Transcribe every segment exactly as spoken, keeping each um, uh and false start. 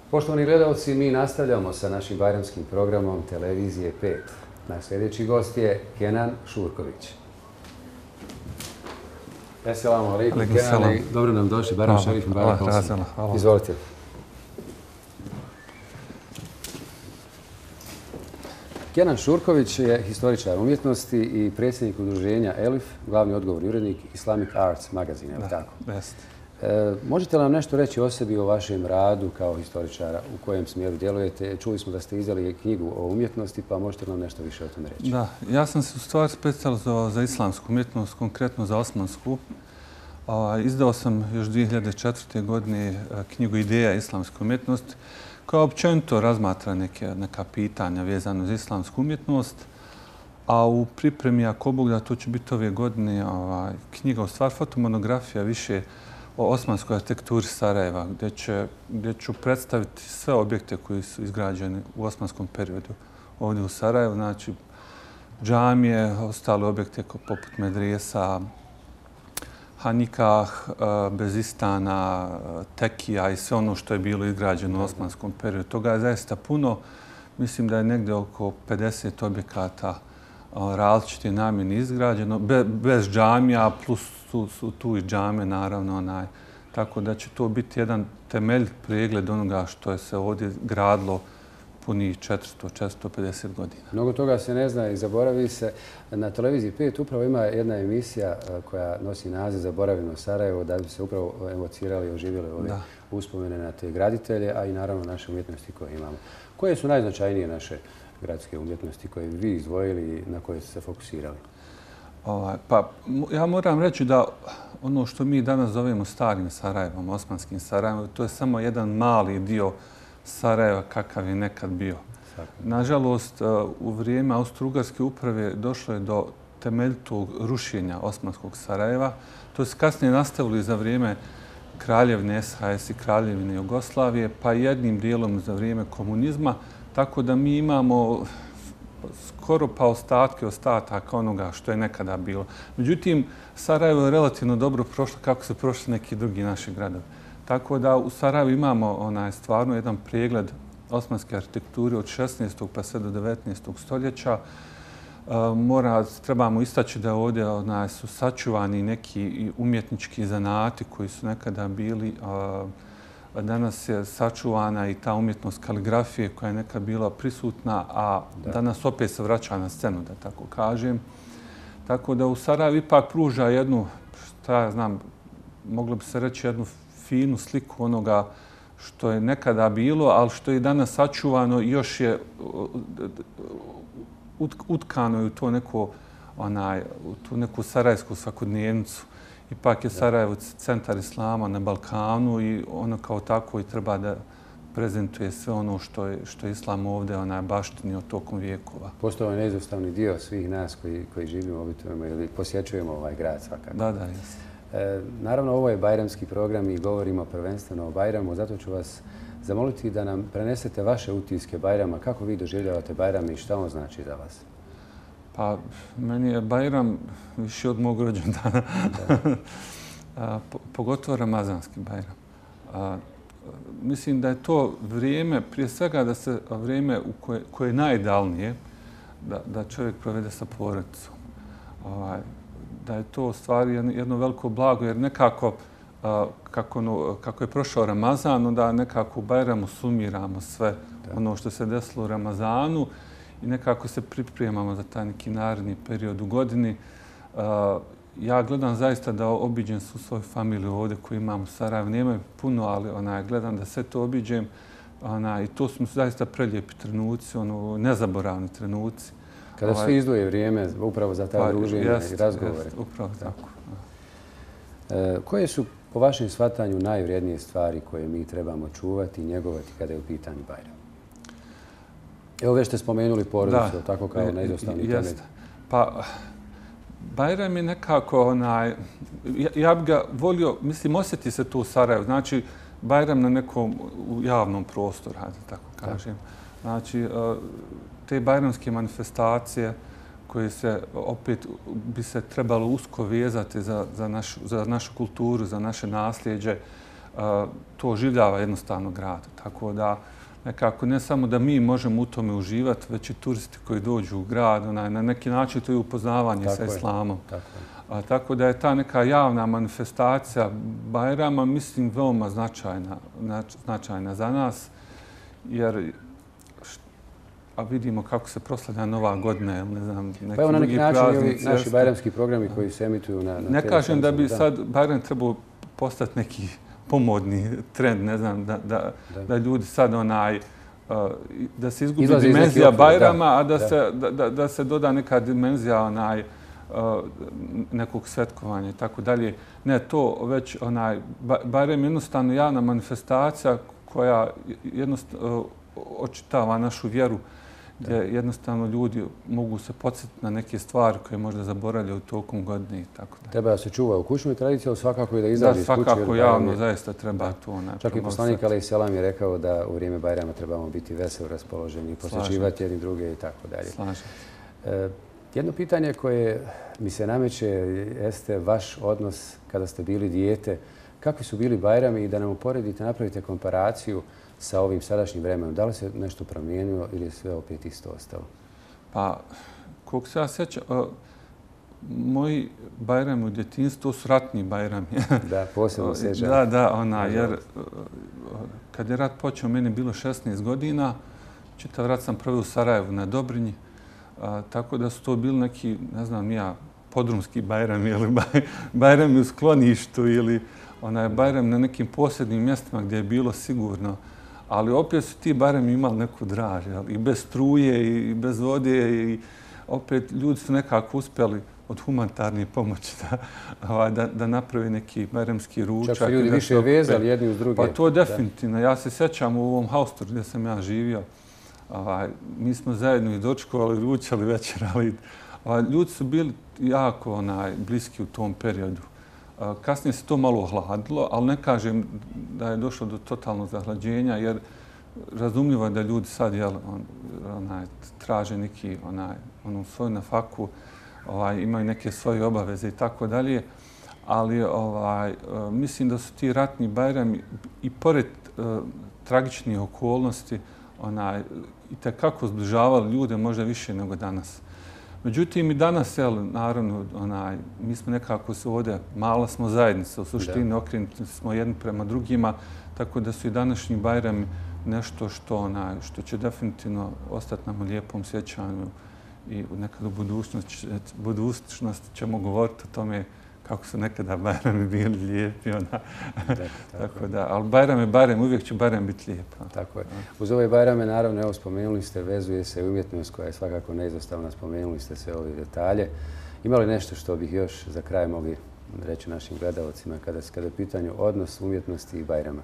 Poštovani gledalci, mi nastavljamo sa našim bajramskim programom Televizije pet. Naš sljedeći gost je Kenan Šurković. Assalamu alaikum, Kenan. Dobro nam došli. Bajram šarif i Bajram Kosam. Izvolite. Kenan Šurković je historičar umjetnosti i predsjednik udruženja Elif, glavni odgovorni urednik Islamic Arts magazine, je li tako? Jeste. E, možete li nam nešto reći o sebi, o vašem radu kao historičara, u kojem smjeru djelujete? Čuli smo da ste izdali knjigu o umjetnosti, pa možete li nam nešto više o tome reći? Da, ja sam se u stvari specijalizovao za islamsku umjetnost, konkretno za osmansku. Izdao sam još dvije hiljade četvrte. godine knjigu Ideja islamske umjetnosti, koja općenito razmatra neke, neka pitanja vezano za islamsku umjetnost. A u pripremi, ako Bog da, to će biti ove godine ovaj, knjiga, u stvari fotomonografija više o osmanskoj arhitekturi Sarajeva, gdje, će, gdje ću predstaviti sve objekte koji su izgrađeni u osmanskom periodu ovdje u Sarajevu. Znači, džamije, ostale objekte poput medresa, hanikah, bezistana, tekija i sve ono što je bilo izgrađeno u osmanskom periodu. Toga je zaista puno. Mislim da je negdje oko pedeset objekata različite namjene izgrađeno, Be, bez džamija, plus su, su tu i džame, naravno. Onaj. Tako da će to biti jedan temelj pregled onoga što je se ovdje gradilo punih četiristo do četiristo pedeset godina. Mnogo toga se ne zna i zaboravi se. Na Televiziji pet upravo ima jedna emisija koja nosi naziv Zaboravimo Sarajevo, da bi se upravo evocirali i oživjeli ove da. uspomene na te graditelje, a i naravno naše umjetnosti koje imamo. Koje su najznačajnije naše gradske umjetnosti koje bi vi izdvojili i na koje ste se fokusirali? Ovaj, pa, ja moram reći da ono što mi danas zovemo starim Sarajevom, osmanskim Sarajevom, to je samo jedan mali dio Sarajeva kakav je nekad bio. Nažalost, u vrijeme Austro-Ugarske uprave došlo je do temeljitog rušenja osmanskog Sarajeva. To se kasnije nastavili za vrijeme kraljevine S H S i kraljevine Jugoslavije, pa jednim dijelom za vrijeme komunizma. Tako da mi imamo skoro pa ostatke ostataka onoga što je nekada bilo. Međutim, Sarajevo je relativno dobro prošlo kako su prošli neki drugi naši gradovi. Tako da u Sarajevu imamo onaj, stvarno jedan pregled osmanske arhitekture od šesnaestog pa sve do devetnaestog stoljeća. E, mora, trebamo istaći da ovdje onaj, su sačuvani neki umjetnički zanati koji su nekada bili. A, danas je sačuvana i ta umjetnost kaligrafije koja je nekad bila prisutna, a da. danas opet se vraća na scenu, da tako kažem. Tako da u Sarajevu ipak pruža jednu, šta ja znam, moglo bi se reći jednu finu sliku onoga što je nekada bilo, ali što je danas sačuvano i još je utkano u to neko, onaj, u tu neku sarajevsku svakodnevnicu. Ipak je Sarajevo centar islama na Balkanu i ono kao tako i treba da prezentuje sve ono što je, što je islam ovdje onaj, baštinio tokom vijekova. Postao je neizostavni dio svih nas koji, koji živimo, obitujemo ili posjećujemo ovaj grad svakako. Da, da, jesam. E, naravno, ovo je bajramski program i govorimo prvenstveno o Bajramu. Zato ću vas zamoliti da nam prenesete vaše utiske Bajrama. Kako vi doživljavate Bajram i šta on znači za vas? Pa, meni je Bajram više od mog rođendana. A, po, pogotovo ramazanski Bajram. A, mislim da je to vrijeme, prije svega da se vrijeme u koje, koje je najidealnije da, da čovjek provede sa porodicom. Ovaj, da je to u stvari jedno veliko blago, jer nekako kako, no, kako je prošao Ramazan, onda nekako u Bajramu sumiramo sve da. ono što se desilo u Ramazanu i nekako se pripremamo za taj neki naredni period u godini. Ja gledam zaista da obiđem svu svoju familiju ovdje koju imam u Sarajevu. Nemaju puno, ali onaj, gledam da sve to obiđem. Onaj, i to su zaista prelijepi trenuci, ono, nezaboravni trenuci. Kada svi izdvoje vrijeme upravo za ta druženja i razgovore. Jest, upravo tako. E, koje su po vašem shvatanju najvrijednije stvari koje mi trebamo čuvati i njegovati kada je u pitanju Bajram? Evo već ste spomenuli porodicu, tako kao neizostavni temelj. Pa, Bajram je nekako onaj, ja, ja bih ga volio, mislim, osjeti se tu u Sarajevu. Znači, Bajram na nekom javnom prostoru, hajde tako kažem. Znači, te bajramske manifestacije koje se opet bi se trebalo usko vezati za, za, našu, za našu kulturu, za naše nasljeđe, to oživljava jednostavno grad. Tako da nekako ne samo da mi možemo u tome uživati, već i turisti koji dođu u grad, onaj, na neki način to je upoznavanje tako sa islamom. Tako, A, tako da je ta neka javna manifestacija Bajrama, mislim, veoma značajna, značajna za nas, jer a vidimo kako se proslavlja Nova godina, ne znam, neki pa evo na neki način praznici. Naši bajramski programi koji se emituju na, na Ne kažem da bi da. sad Bajram trebao postati neki pomodni trend, ne znam, da, da, da. da ljudi sad onaj, da se izgubi Izlazi dimenzija iz Bajrama, da, a da, da. Se, da, da se doda neka dimenzija onaj, nekog svetkovanja i tako dalje. Ne, to već onaj, Bajram je jednostavno javna manifestacija koja jednostavno očitava našu vjeru, gdje jednostavno ljudi mogu se podsjetiti na neke stvari koje možda zaboravljaju tokom godine i tako da. Treba da se čuva u kućnoj tradiciji, ali svakako i da izađe iz kuće. Da, svakako javno zaista treba to. Čak i poslanik alejhi selam je rekao da u vrijeme Bajrama trebamo biti veselo raspoloženi, posjećivati jedni druge i tako dalje. Slažem. Jedno pitanje koje mi se nameće jeste vaš odnos kada ste bili dijete. Kakvi su bili Bajrami i da nam uporedite, napravite komparaciju sa ovim sadašnjim vremenom? Da li se nešto promijenilo ili je sve opet isto ostalo? Pa, koliko se ja sjećam, moji Bajrami u djetinjstvu su ratni Bajrami. Da, posebno sjećam. Da, da, ona, jer kad je rat počeo, meni je bilo šesnaest godina, čitav rat sam proveo u Sarajevu na Dobrinji, tako da su to bili neki, ne znam, ja, podrumski Bajrami ili Bajrami u skloništu ili onaj Bajram na nekim posebnim mjestima gdje je bilo sigurno. Ali opet su ti Bajrami imali neku draž, i bez struje, i bez vode, i opet ljudi su nekako uspjeli od humanitarne pomoći da, da, da napravi neki bajramski ručak. Čak su ljudi više vezali jedni uz druge. Pa to definitivno. Ja se sjećam u ovom haustoru gdje sam ja živio. Ovaj, mi smo zajedno i dočkovali, ručali, večerali. Ovaj, ljudi su bili jako onaj, bliski u tom periodu. Kasnije se to malo ohladilo, ali ne kažem da je došlo do totalnog zahlađenja, jer razumljivo je da ljudi sad jel, on, onaj, traže neki onaj, onu svoju nafaku, ovaj, imaju neke svoje obaveze i tako dalje. Ali ovaj, mislim da su ti ratni Bajrami i pored uh, tragičnih okolnosti onaj, i tekako zbližavali ljude možda više nego danas. Međutim, i danas, jel, naravno, onaj, mi smo nekako se ovdje, mala smo zajednica, u suštini okrenuti smo jedni prema drugima, tako da su i današnji Bajrami nešto što, onaj, što će definitivno ostati nam u lijepom sjećanju i nekad u budućnosti, budućnosti ćemo govoriti o tome kako su nekada Bajrami bili lijepi. Ona. Da, tako, tako da, ali Bajram je Bajram, uvijek će Bajram biti lijep. Tako je. Uz ove Bajrame, naravno, evo, spomenuli ste, vezuje se umjetnost koja je svakako neizostavna, spomenuli ste sve ove detalje. Ima li nešto što bih još za kraj mogli reći našim gledalcima kada, kada je pitanju odnos umjetnosti i Bajrama?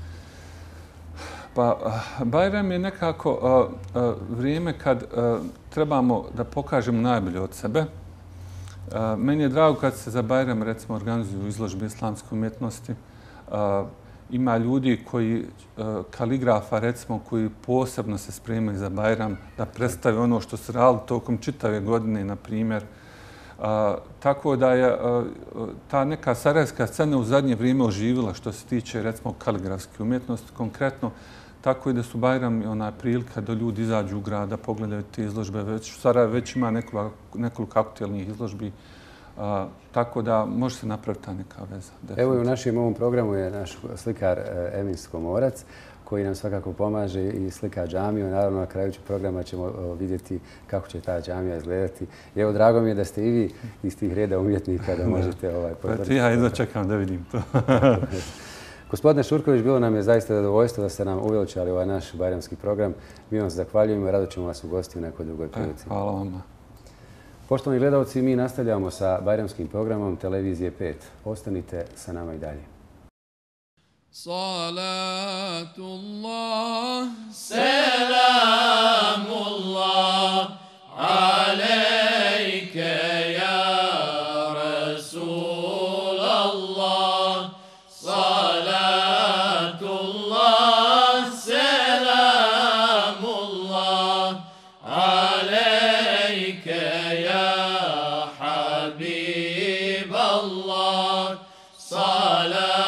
Pa, Bajram je nekako uh, uh, vrijeme kad uh, trebamo da pokažemo najbolje od sebe. Uh, meni je drago kad se za Bajram, recimo, organizuju izložbe islamske umjetnosti. Uh, ima ljudi koji, uh, kaligrafa, recimo, koji posebno se spremaju za Bajram, da predstave ono što se radilo tokom čitave godine, na primjer. Uh, tako da je uh, ta neka sarajevska scena u zadnje vrijeme oživila što se tiče, recimo, kaligrafske umjetnosti. Konkretno, tako i da su Bajrami ona prilika da ljudi izađu u grad, da pogledaju te izložbe. Već, Sarajevo već ima nekoliko, nekoliko aktualnih izložbi, a, tako da može se napraviti ta neka veza. Evo i u našem ovom programu je naš slikar Emin Skomorac, koji nam svakako pomaže i slika džamiju. Naravno, na kraju programa ćemo vidjeti kako će ta džamija izgledati. I evo, drago mi je da ste i vi iz tih reda umjetnika da možete ovaj, potvrditi. Pa ja jedno čekam da vidim to. Gospodine Šurković, bilo nam je zaista zadovoljstvo da ste nam uveličali ovaj naš bajramski program. Mi vam se zahvaljujemo i rado ćemo vas ugostiti u nekoj drugoj prilici. Hvala vama. Poštovani gledalci, mi nastavljamo sa bajramskim programom Televizije pet. Ostanite sa nama i dalje. Salatullah, selamullah, alejke ja Rasulallah. Salatullah, selamullah, alejke ya Habiballah. Salat